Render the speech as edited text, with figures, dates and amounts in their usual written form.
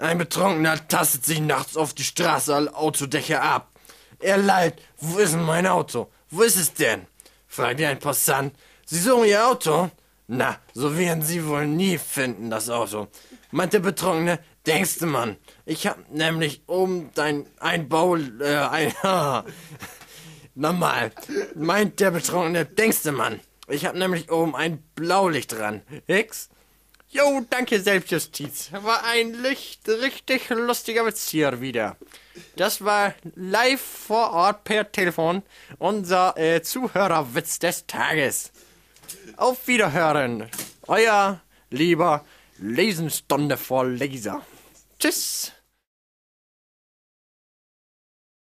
Ein Betrunkener tastet sich nachts auf die Straße alle Autodächer ab. Er lallt, wo ist denn mein Auto? Wo ist es denn? Fragt ein Passant. Sie suchen Ihr Auto? Na, so werden Sie wohl nie finden, das Auto. Meint der Betrunkene, denkste Mann, ich hab nämlich oben Normal. Meint der Betrunkene, denkste Mann, ich hab nämlich oben ein Blaulicht dran. Hicks? Jo, danke, Selbstjustiz. War ein richtig lustiger Witz hier wieder. Das war live vor Ort per Telefon unser Zuhörerwitz des Tages. Auf Wiederhören. Euer lieber Lesenstunde vor Laser. Tschüss.